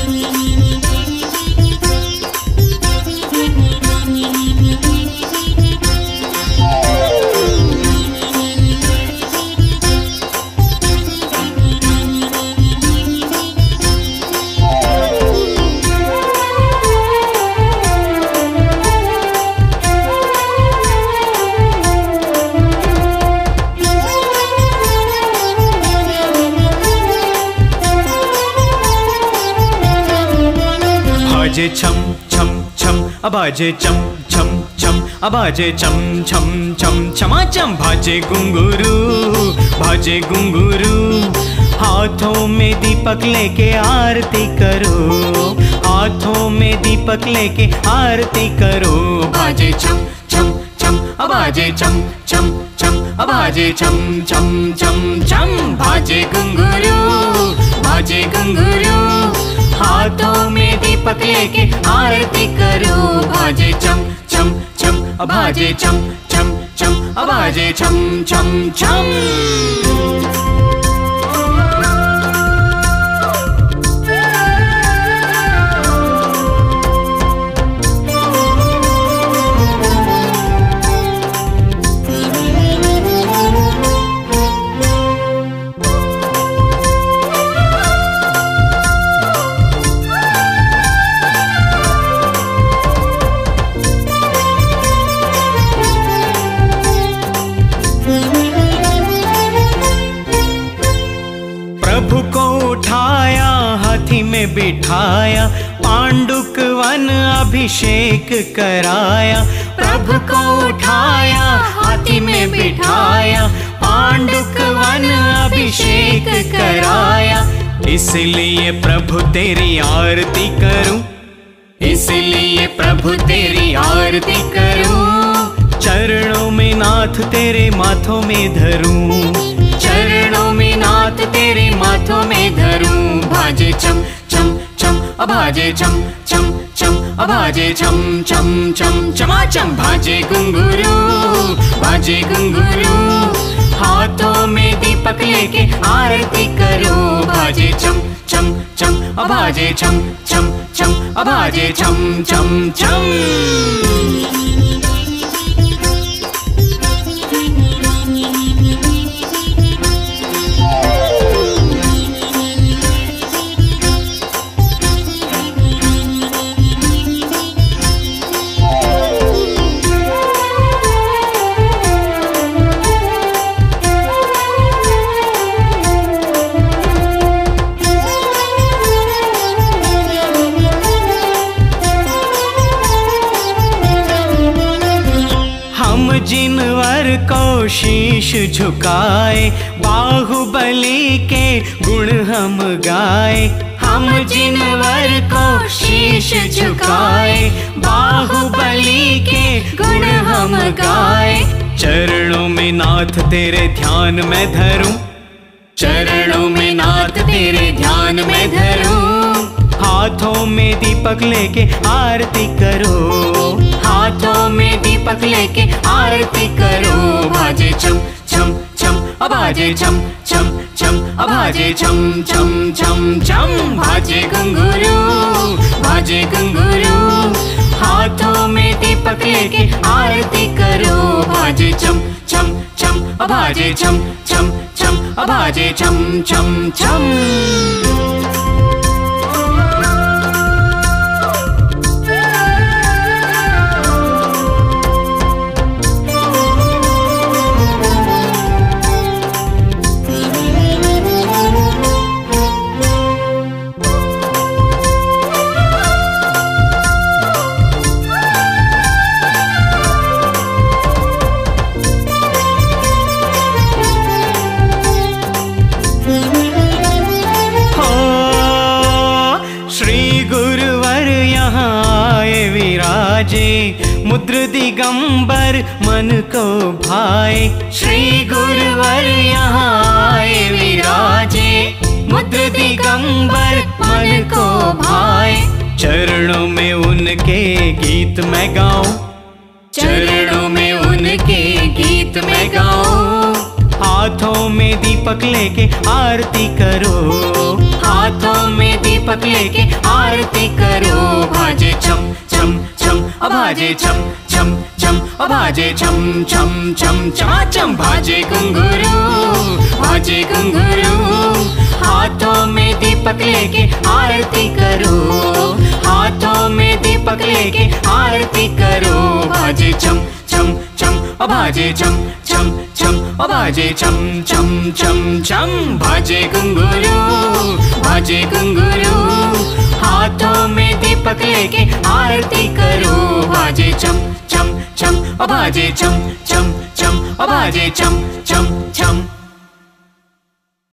बाजे छम छम छम, बाजे चम छम छम, बाजे छम छम छम, छमा चम। बाजे घुंघरू, बाजे घुंघरू, हाथों में दीपक लेके आरती करो, हाथों में दीपक लेके आरती करो। बाजे छम छम छम, बाजे छम छम छम, बाजे छम छम छम छम। बाजे घुंघरू, बाजे घुंघरू, हाथों में दीपक लेके आरती करो। बाजे छम छम छम, बाजे छम छम छम, बाजे छम छम छम। प्रभु को उठाया, हाथी में बिठाया, पांडुक वन अभिषेक कराया। प्रभु को उठाया, हाथी में बिठाया, पांडुक वन अभिषेक कराया। इसलिए प्रभु तेरी आरती करूं, इसलिए प्रभु तेरी आरती करूं। चरणों में नाथ तेरे माथों में धरूं, चरणों में नाथ तेरे माथों में धरूं। बाजे छम छम छम, बाजे छम छम छम, बाजे छम छम छम, छमा चम। बाजे घुंघरू, बाजे घुंघरू, हाथों में दीपक लेके आरती करो। बाजे छम छम छम, बाजे छम छम छम, बाजे छम छम छम। जिनवर को शीश झुकाए, बाहुबली के गुण हम गाए। हम जिनवर को शीश झुकाए, बाहुबली के गुण हम गाए। चरणों में नाथ तेरे ध्यान में धरूं, चरणों में नाथ तेरे ध्यान में धरूं। हाथों में दीपक लेके आरती करो, हाथों में दीपक लेके आरती करो। बाजे छम छम छम, बाजे छम छम छम, बाजे छम छम छम छम। बाजे घुंघरू, बाजे घुंघरू, हाथों में दीपक लेके आरती करो। बाजे छम छम छम, बाजे छम छम छम, बाजे छम छम छम। मुद्र दिगंबर मन को भाए, श्री गुरुवर यहाँ आए विराजे। मुद्र दिगंबर मन को भाए, चरणों में उनके गीत मैं गाऊं, चरणों में उनके गीत मैं गाऊं। हाथों में दीपक दीपक लेके आरती करो, हाथों में दीपक लेके आरती करो। भाजे छम छम छम भाजे छम छम छम भाजे छम छम छम चमाचम। भाजे घुंघरू भाजे घुंघरू, हाथों में दीपक लेके आरती करो, हाथों में दीपक लेके आरती करो। भाजे छम छम छम भाजे छम छम छम भाजे छम छम छम छम। भाजे घुंघरू भाजे घुंघरू, हाथों में दीपक लेके आरती करो। भाजे छम छम छम भाजे छम छम छम भाजे छम छम छम।